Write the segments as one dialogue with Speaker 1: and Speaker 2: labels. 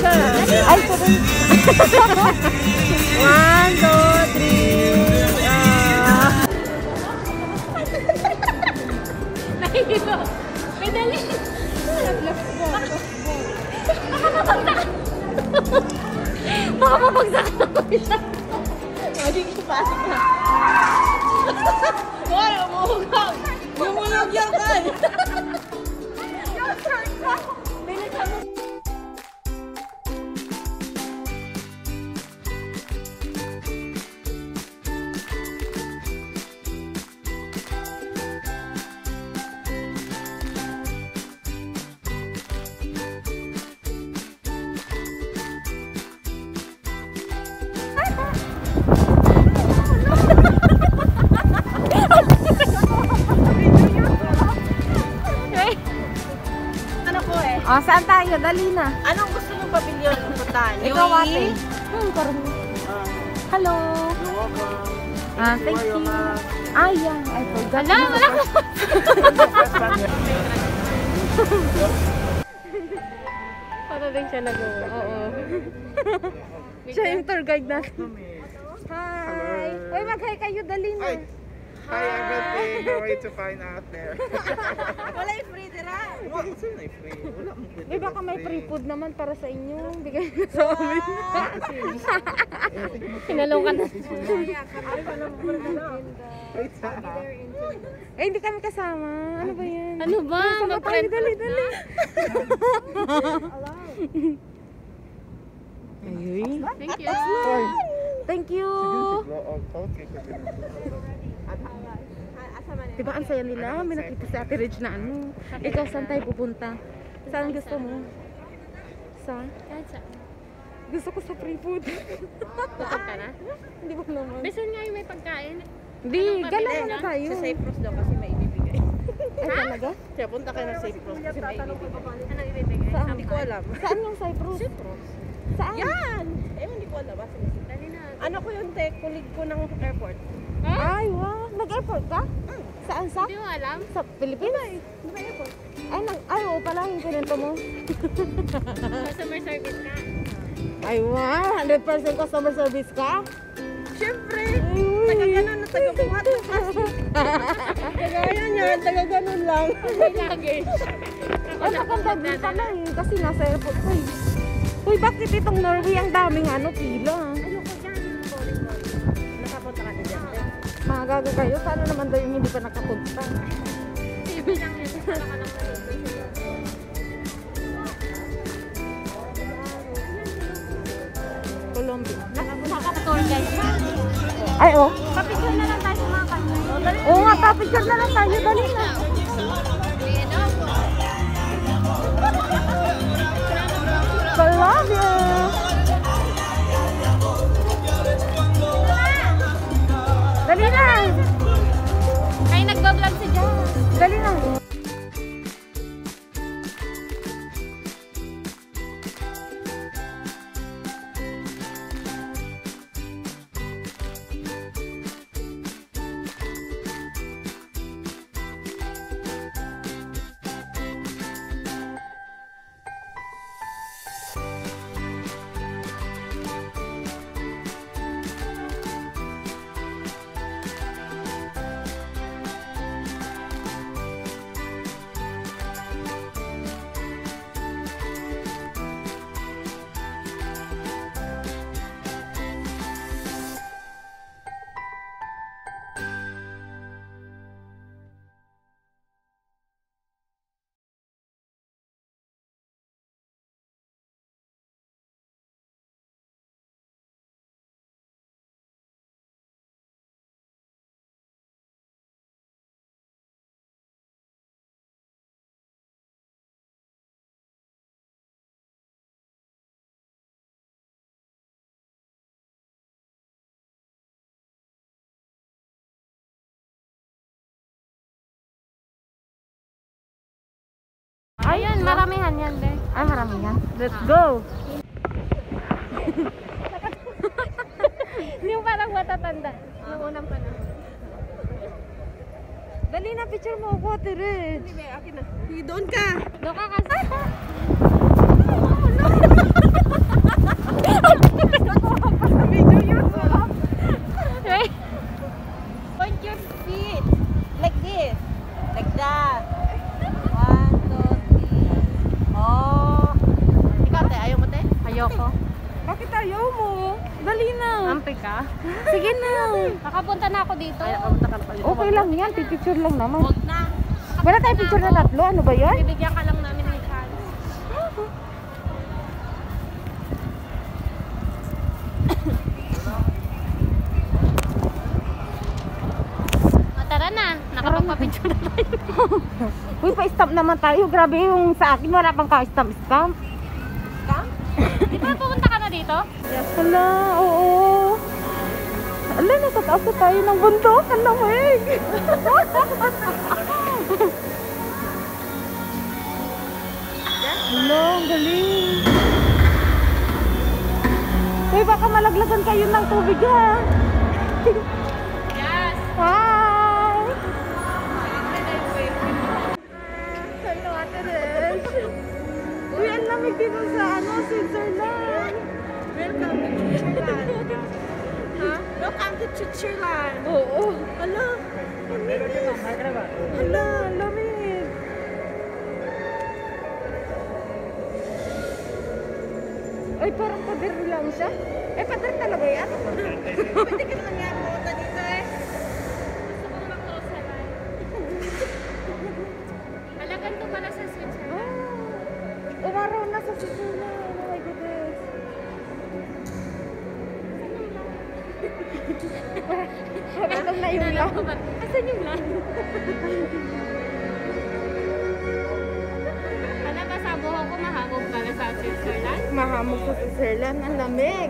Speaker 1: ka.
Speaker 2: Ay, sorry. 1, 2, 3.
Speaker 1: Nakikita. May dali. Baka mapagsak ako siya. Maging ipasok na. Wala, umuhugag. Lumulog yan ka. Your turn ka. Bilisan mo.
Speaker 2: Oh, saan tayo? Dali na.
Speaker 1: Anong gusto mong pavilion ng puntahan?
Speaker 2: Ikaw ate. Hello.
Speaker 3: You're welcome.
Speaker 2: Thank you. Yeah. I forgot.
Speaker 1: Wala ko. Para din siya nag-uwi. Oo.
Speaker 2: Siya yung tour guide natin. Hi. Uy, mag-hi kayo. Dali na.
Speaker 3: Hi everything. How are you to find out there?
Speaker 1: Wala yung free dira.
Speaker 3: What? It's not free. Wala mong pwede.
Speaker 2: Di baka may free food naman para sa inyo. Bigay na sa amin.
Speaker 1: Sinalungan na.
Speaker 2: Eh, hindi kami kasama. Ano ba yan?
Speaker 1: Ano ba?
Speaker 2: Tayo, dali. Ayuy.
Speaker 1: Thank you.
Speaker 2: Thank you.
Speaker 3: Okay.
Speaker 2: Diba ang saya nila? May nakita si Ate Reg na ano. Ikaw, saan tayo pupunta? Saan gusto mo? Saan?
Speaker 1: Kahit saan.
Speaker 2: Gusto ko sa free food.
Speaker 1: Tutog ka na?
Speaker 2: Hindi ko naman.
Speaker 1: Beson nga yung may pagkain.
Speaker 2: Hindi, gala na tayo.
Speaker 1: Sa Cyprus daw kasi may ibibigay.
Speaker 2: Ay, talaga?
Speaker 1: Kaya punta ka ng Cyprus kasi may ibibigay. Anong ibibigay?
Speaker 2: Saan?
Speaker 1: Hindi ko alam.
Speaker 2: Saan yung Cyprus? Saan?
Speaker 1: Yan! Hindi ko alam. Dali na. Ano ko yung kulig ko ng airport.
Speaker 2: Ay, wow. Nag-airport ka? Saan sa?
Speaker 1: Hindi mo alam?
Speaker 2: Sa Pilipinas?
Speaker 1: Di ba airport?
Speaker 2: Oo pala yung pinento mo.
Speaker 1: Customer service ka.
Speaker 2: Ay, wow. 100% customer service ka?
Speaker 1: Siyempre! Taga ganun na taga-buhat ng plastic. Taga yan, taga-ganun lang. May luggage.
Speaker 2: Ay, maganda din pala eh. Kasi nasa airport ko eh. Uy, bakit itong Norway ang daming pila?
Speaker 1: Ayoko dyan. Nakapunta ka na dyan.
Speaker 2: Magago kayo. Sana naman daw yung hindi pa nakapunta.
Speaker 1: TV lang yun. Para ka lang
Speaker 2: Colombia.
Speaker 1: Nakaka-tour guys.
Speaker 2: Ay, oh.
Speaker 1: Papicture na lang tayo sa mga kanya.
Speaker 2: Oo nga, papicture na lang tayo. Dali na. Colombia. Dali na.
Speaker 1: Ay, nagbablog si John.
Speaker 2: Dali na.
Speaker 1: Ayan, maramihan yan, be.
Speaker 2: Ay, maramihan. Let's go.
Speaker 1: Yung parang matatanda. Yung unang panahon.
Speaker 2: Dali na, picture mo ako, Ate Reg.
Speaker 1: Hindi, be, akin na.
Speaker 2: Doon ka.
Speaker 1: Doon ka kasi. Point your feet. Like this. Like that. 1, 2, 3. Oh. Ikaw, te. Ayaw mo, te?
Speaker 2: Ayoko. Bakit ayaw mo? Dali na.
Speaker 1: Ampi ka?
Speaker 2: Sige na.
Speaker 1: Nakapunta na ako dito.
Speaker 2: Okay lang yan. Picture lang naman.
Speaker 1: Huwag na.
Speaker 2: Wala tayong picture na tatlo. Ano ba yan?
Speaker 1: Bibigyan ka lang namin ng chance. Tara na. Nakapagpa-picture na tayo.
Speaker 2: Uy, pa-stamp naman tayo. Grabe yung sa akin. Wala pang ka-stamp-stamp.
Speaker 1: Di ba pupunta ka na dito?
Speaker 2: Yes, hala. Oo. Ala, nasa taas na tayo ng bundok. Ang lamig. Hello, ang galing. Uy, baka malaglagan kayo ng tubig ha.
Speaker 1: Yes.
Speaker 2: Hi! Hello, Ate Resh. Uy, ang lamig dito sa Switzerland.
Speaker 1: Welcome to Switzerland. Ha? Welcome to Switzerland.
Speaker 2: Oo.
Speaker 1: Hello.
Speaker 2: Hala, ang lamig. Uy, parang pader lang siya. Eh, pader talaga yan.
Speaker 1: Pwede ka naman nga pumunta dito eh. Gusto kong mag-Switzerland. Halagan to pala sa Switzerland.
Speaker 2: Umaraw na sa Switzerland. Oh my goodness. Alam na yung lang.
Speaker 1: Asan yung lang? Alam ba sa buhok ko mahamog pala sa Switzerland?
Speaker 2: Mahamog sa Switzerland. Ang lamig.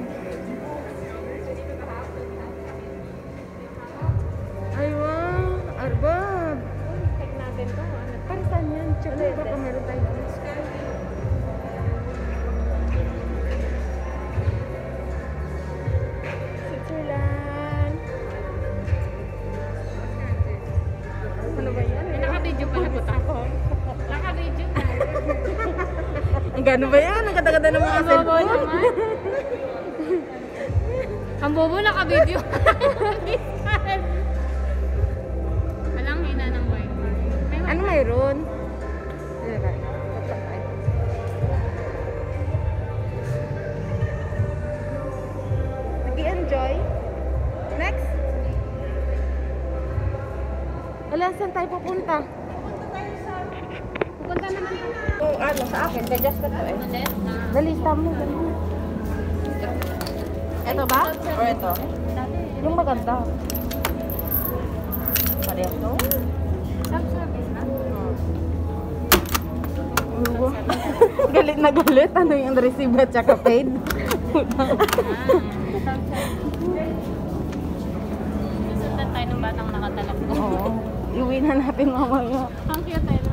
Speaker 2: Ay, wow. Arbab.
Speaker 1: Check natin to. Ano?
Speaker 2: Para saan yan? Tsaka baka meron tayo. Switzerland. Ano ba yan?
Speaker 1: Naka-video pala po ako. Naka-video na.
Speaker 2: Ang gano ba yan? Ang ganda-ganda ng mga
Speaker 1: Ang bobo
Speaker 2: cellphone.
Speaker 1: naman. Ang bobo naka-video. Walang hina ng wifi.
Speaker 2: Ano mayroon? Nag-i-enjoy? Next? Wala, saan tayo pupunta?
Speaker 1: Pupunta naman tayo.
Speaker 2: Oh, ano sa akin? Adjust ko to eh. Dali, stop mo. Ito ba? Or ito? Yung maganda. Pareho to?
Speaker 1: Self-service na?
Speaker 2: Galit na galit. Ano yung receive at saka paid?
Speaker 1: Susundan tayo ng batang nakatalakbo.
Speaker 2: Oo. Iuwi na natin mamaya.
Speaker 1: Ang cute tayo, no?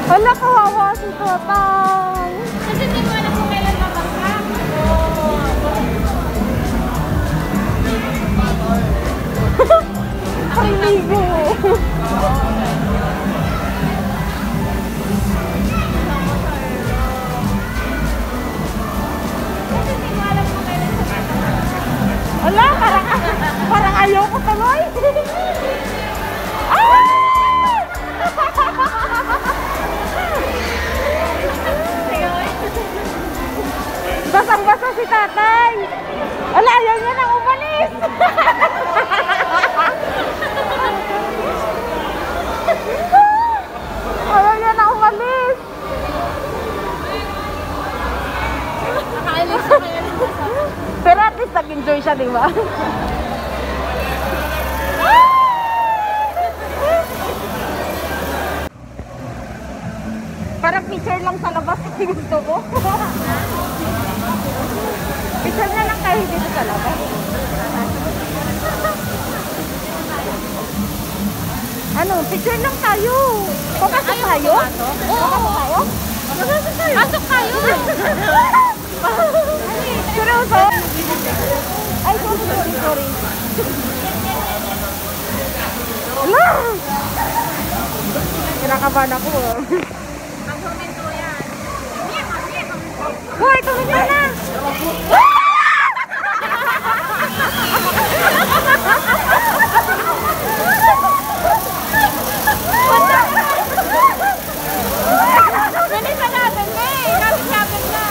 Speaker 2: Hala, kawawa si Tatang.
Speaker 1: Kasi hindi mo alam kung kailan mabangkak.
Speaker 2: Ang ligo.
Speaker 1: Kasi hindi mo alam kung kailan mabangkak.
Speaker 2: Hala, parang ayaw ko tuloy. Basang-basa si Tatay. Ala, ayaw niya nang umalis. Ayaw niya nang umalis.
Speaker 1: Nakaalis na kaya nito sa...
Speaker 2: Pero at least nag-enjoy siya, di ba? Parang picture lang sa labas kasi gusto ko. Picture na lang tayo dito sa labas. Ano? Picture lang tayo. Papasok tayo? Papasok tayo?
Speaker 1: Pasok tayo!
Speaker 2: Seryoso? Ay, sorry. Ala! Kinakabahan ako.
Speaker 1: Pag-huminto yan.
Speaker 2: Hoy, tumig ka na!
Speaker 1: Ganito natin na eh! Kapit-kapit na!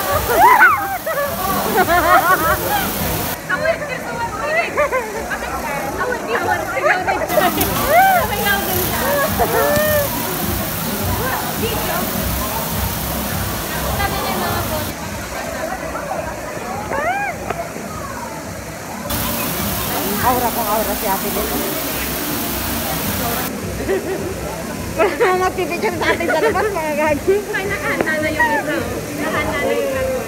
Speaker 1: Ako yung kisuwan mo eh! Ako yung kisuwan mo eh! Sabayaw din siya! Video! Sabi niya mga po.
Speaker 2: Aura kong aura si Ate Lito. Wala na magpipicture sa atin sa labas, mga gagi.
Speaker 1: Ay, nakahanda na yung isa. Nakahanda na yung lagot.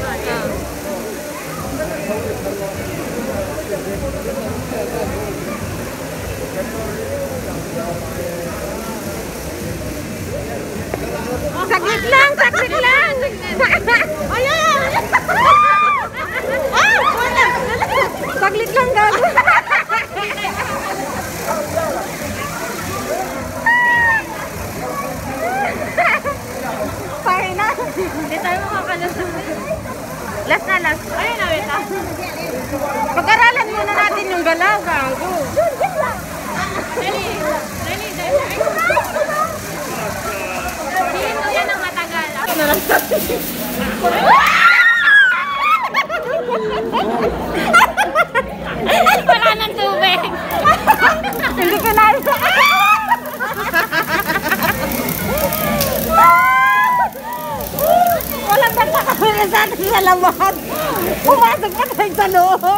Speaker 2: Saglit lang, saglit lang! Ayan! Wala! Saglit lang, gago. Sorry na.
Speaker 1: Hindi tayo makakalasap.
Speaker 2: Last na, last.
Speaker 1: Ayun na, wait ah.
Speaker 2: Pag-aralan muna natin yung galaw, gago.
Speaker 1: Dali, dali, dali. Sabihin mo yan ang matagal. Ako na lang wala ng tubig.
Speaker 2: Hindi ko na. Walang nagpakamila sa atin sa labas. Pumasok ka tayo sa loob.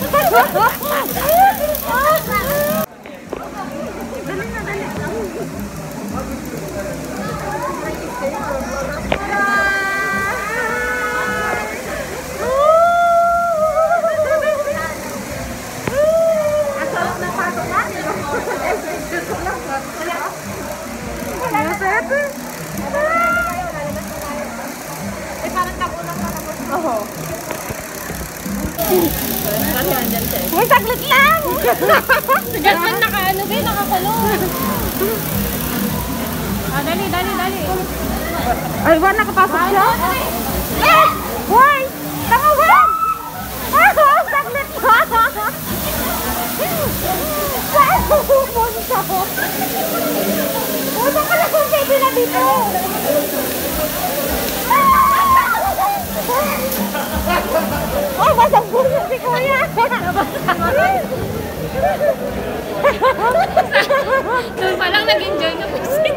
Speaker 1: Eh, parang tagulang ka tapos.
Speaker 2: Oo.
Speaker 1: Kasi nandyan siya eh.
Speaker 2: Uy, saglit lang!
Speaker 1: Ganun nakaano ba nakakulong. Ah, dali, dali, dali.
Speaker 2: Ay, ba, nakapasok siya? Eh! Uy! Tama ba? Ah, saglit lang! Saan pupunta? Uy, baka lang kung baby na dito! Ay, basang puso si Kuya!
Speaker 1: Doon pa lang nag-enjoy na kasi.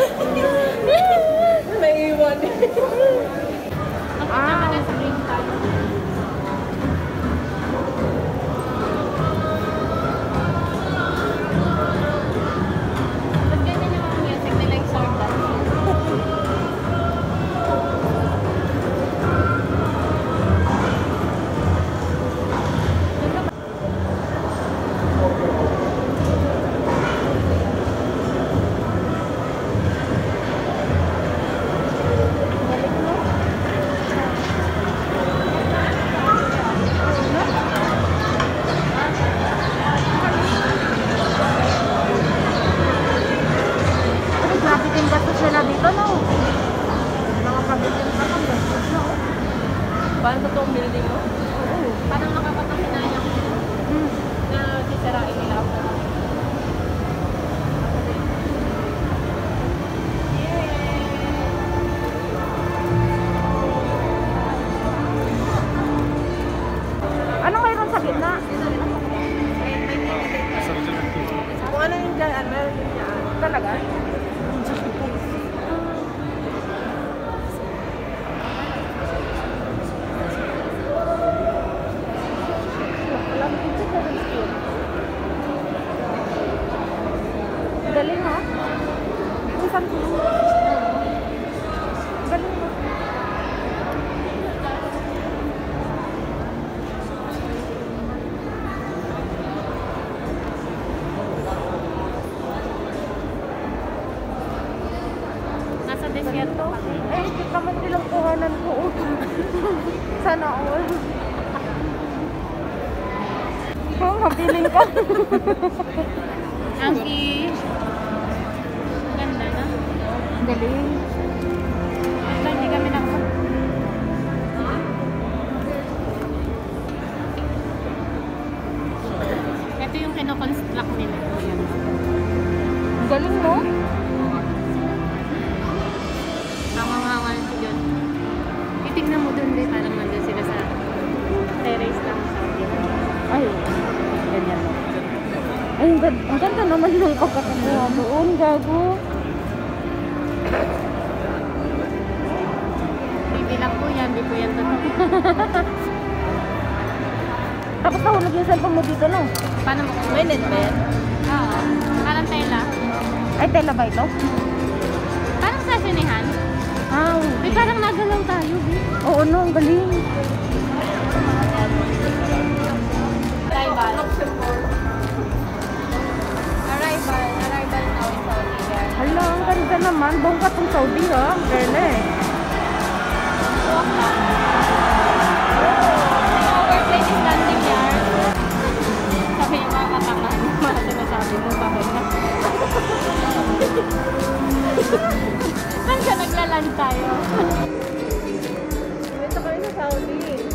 Speaker 1: May iwan. Nakita ka na sa green card. Ba't ganyan yung mga music nila yung sword dance? Paano totoong building mo?
Speaker 2: Parang nakakapanghinayang na sisirain nila ako. Ano mayroon sa gitna?
Speaker 1: Kung ano yung dyan, meron din dyan.
Speaker 2: Talaga? Galing ha? Isang galing ha?
Speaker 1: Nasa desierto.
Speaker 2: Eh, ito naman nilang kuhanan ko. Sana all. Oh, mabiling ka.
Speaker 1: Ang ganda na.
Speaker 2: Galing.
Speaker 1: Basta hindi kami Ito yung kinoconstruct nila.
Speaker 2: Galing mo?
Speaker 1: Hangang-hangan ko dyan. Titignan mo dun din. Parang nandun sila sa terrace lang sa
Speaker 2: Ay, ganyan. Ay, ang ganda naman ng pagkakakuha doon, gago.
Speaker 1: Bibilang po yan. Di po yan totoo.
Speaker 2: Tapos nahulog yung cellphone mo dito, no?
Speaker 1: Paano mo kung may net ba yan? Oo. Parang tela.
Speaker 2: Ay, tela ba ito?
Speaker 1: Parang sa sinihan.
Speaker 2: Ah,
Speaker 1: May parang nagalaw tayo.
Speaker 2: oo, no, ang galing.
Speaker 1: Arrival. Arrival now Saudi.
Speaker 2: Hala, ang ganda naman. Bongga tong Saudi, ha? Gala eh.
Speaker 1: Overplane is landing yard. Sabi yung mga katangahan yung mga sinasabi mo pa na. Hanggang naglaland tayo. Ito kayo sa Saudi.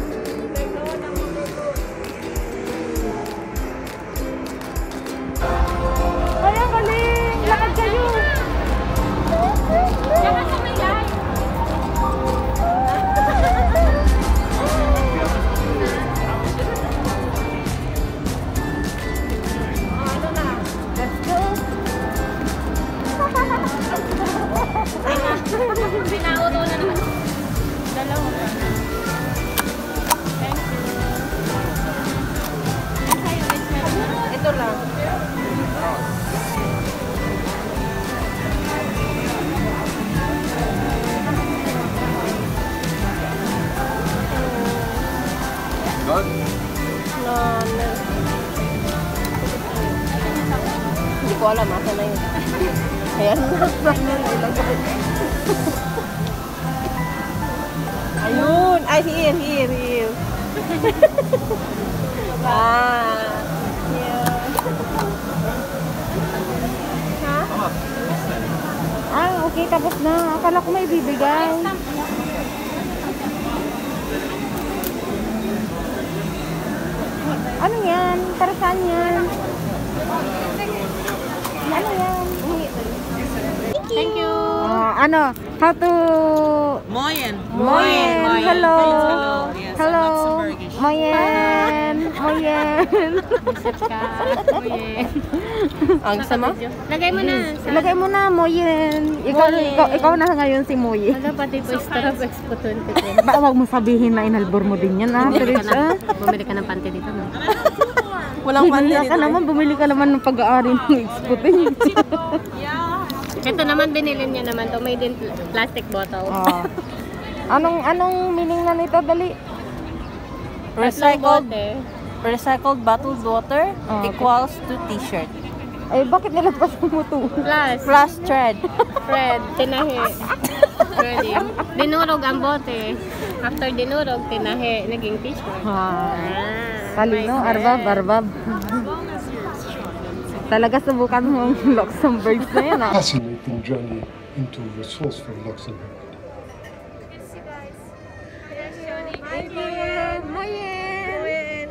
Speaker 2: Ay, ang galing! Lakad kayo!
Speaker 1: Saka sa may light. Ano na?
Speaker 2: Let's go!
Speaker 1: Binauro na naman. Dalawa. Thank you. Ang sa'yo, let's go.
Speaker 2: Ito lang.
Speaker 1: Hindi ko alam, asa na yun.
Speaker 2: Ayan.
Speaker 1: Ayun! Ay, here. Ah. Ha?
Speaker 2: Ah, okay, tapos na. Akala ko may bibigay. Ano yan? Para saan yan? Ano yan?
Speaker 1: Thank you.
Speaker 2: Ano? How to...
Speaker 4: Moyen.
Speaker 2: Moyen. Hello.
Speaker 4: Yes,
Speaker 2: Hello.
Speaker 4: Luxembourgish.
Speaker 2: Moyen. Moyen.
Speaker 1: Research ka. Moyen.
Speaker 2: Ang sama?
Speaker 1: Lagay mo na.
Speaker 2: Ilagay mo na, Moyen. Ikaw na ngayon si Moyen.
Speaker 1: Wala pati po Startup Expo 2010.
Speaker 2: Ba, wag mo sabihin na inalbor mo din yan, ha?
Speaker 1: Bumili ka ng panty dito, no?
Speaker 2: Walang bumili ka naman ng pag-aari ng Expo 10.
Speaker 1: Ito naman, binili niya naman to. Made in plastic bottle.
Speaker 2: Oh. Anong meaning na nito, dali?
Speaker 4: Recycled bottled water
Speaker 2: Oh,
Speaker 4: equals to t-shirt.
Speaker 2: Ay, bakit nilagpasan mo to?
Speaker 4: Plus thread.
Speaker 1: Fred, tinahi. Ready. Dinurog ang bote. After dinurog, tinahi. Naging t-shirt.
Speaker 2: Talino, arbab. Talaga subukan mo ang Luxembourg na yan, ha?
Speaker 5: Fascinating journey into resourceful Luxembourg.
Speaker 1: Thank you.
Speaker 2: Moyen.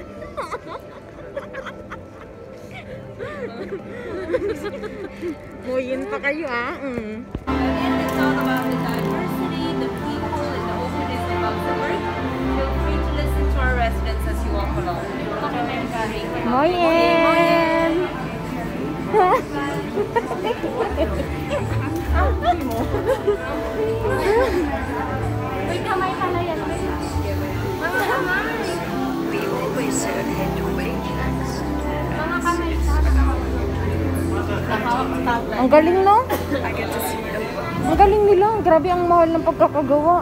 Speaker 2: Moyen pa kayo ah.
Speaker 5: And it's all about the diversity, the people, and the openness about the work. Feel free to listen to our residents as you walk along.
Speaker 2: Moyen.
Speaker 5: Wait, kamay ka na yan. Mga kamay.
Speaker 6: We always adhere to wages.
Speaker 5: Mga kamay.
Speaker 2: Ang galing no?
Speaker 6: I get to see them.
Speaker 2: Ang galing nila. Grabe ang mahal ng pagkakagawa.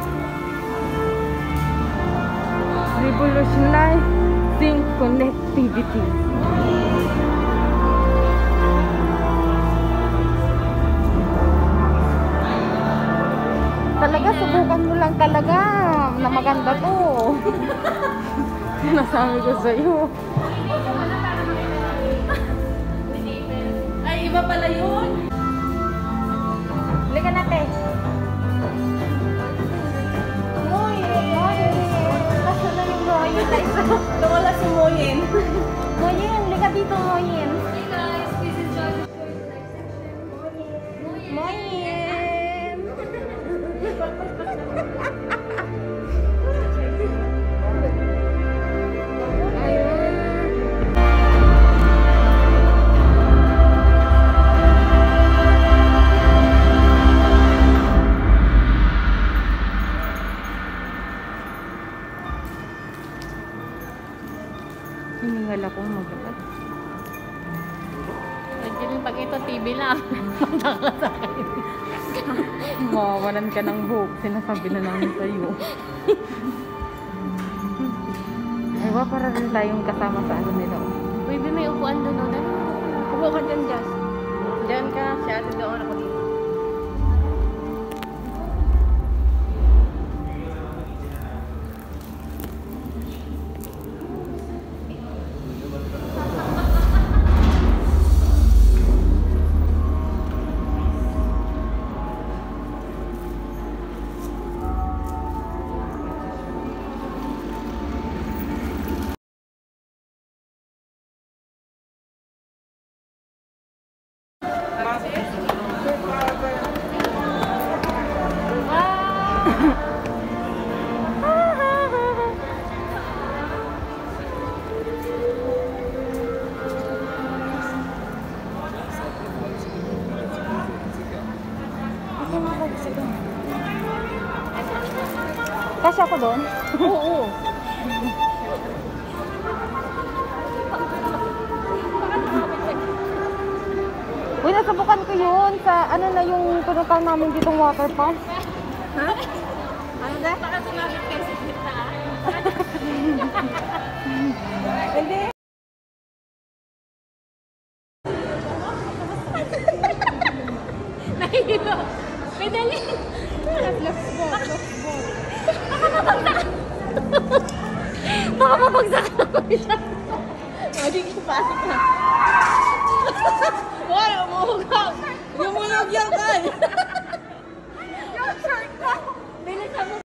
Speaker 2: Revolutionizing connectivity. Talaga, subukan mo lang talaga na maganda to. Nasabi ko sa'yo.
Speaker 5: Ay, iba pala yun.
Speaker 2: Halika natin. Moyen. Kaso na yung Moyen na isa.
Speaker 5: Nawala si Moyen.
Speaker 2: Moyen, halika dito Moyen.
Speaker 5: Hey guys, please enjoy the show in the next section.
Speaker 2: Moyen. Hiningal akong maglakad.
Speaker 4: Pag ito, TV lang.
Speaker 2: Mawawalan ka ng buhok. Sinasabi na namin sa'yo. Ewa, para rin tayong kasama sa ano nila.
Speaker 4: Baby, may upuan doon. Ano?
Speaker 1: Upo ka dyan, Jazz. Diyan ka. Si ate doon ako dito.
Speaker 2: Kasi ako doon?
Speaker 1: Oo.
Speaker 2: Uy, nasubukan ko yun sa ano na yung pinuntahan namin ditong water park.
Speaker 1: Ano na?
Speaker 5: Baka sumabit kayo sa kita.
Speaker 1: Hindi.
Speaker 5: Nahihilo. Pedali. Baka mabagsak ako siya.
Speaker 1: Magiging pasok na. Hoy, umuhugag. Yung mulog yan kan.
Speaker 5: Yung short ko. Bilisan mo.